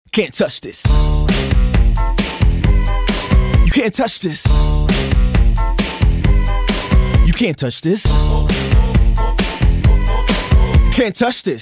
Can't touch this. You can't touch this. You can't touch this. Can't touch this.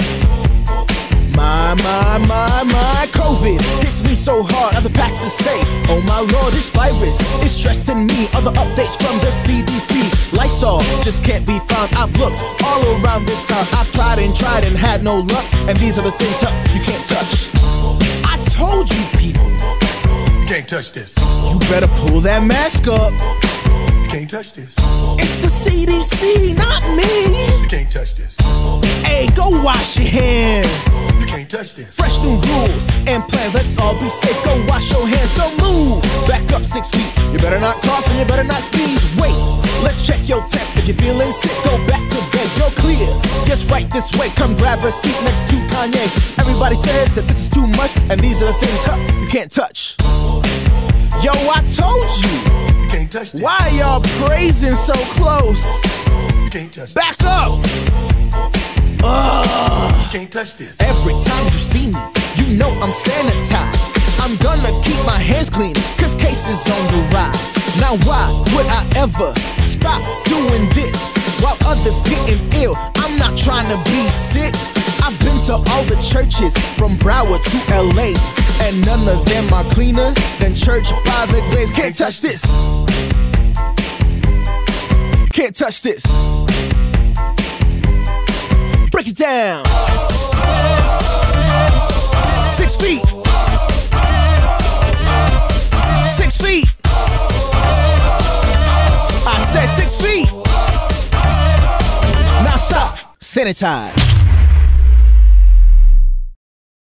My COVID hits me so hard. Other pastors say, oh my Lord, this virus is stressing me. Other updates from the CDC. Lysol just can't be found. I've looked all around this town. I've tried and had no luck. And these are the things you can't touch. I told you people, you can't touch this. You better pull that mask up. You can't touch this. It's the CDC, not me. You can't touch this. Hey, go wash your hands. You can't touch this. Fresh new rules and plans, let's all be safe. Go wash your hands, so move back up 6 feet. You better not cough and you better not sneeze. Wait, let's check your temp. If you're feeling sick, go back to bed. You're clear, yes, right this way. Come grab a seat next to Kanye. Everybody says that this is too much, and these are the things you can't touch. Yo, I told you. You can't touch this. Why y'all praising so close? You can't touch this. Back up. You can't touch this. Every time you see me, you know I'm sanitized. I'm gonna keep my hands clean, cause cases on the rise. Now why would I ever stop doing this while others getting ill? I'm not trying to be sick. I've been to all the churches from Broward to LA, and none of them are cleaner than church by the glaze. Can't touch this. Can't touch this. Break it down. 6 feet. 6 feet. I said 6 feet. Now stop. Sanitize.